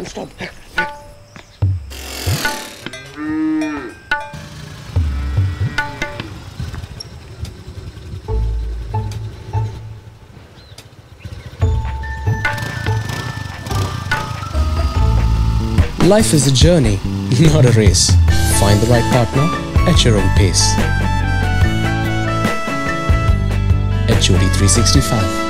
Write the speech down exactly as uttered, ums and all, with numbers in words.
stop. Life is a journey, not a race. Find the right partner at your own pace. At Jodi three sixty-five.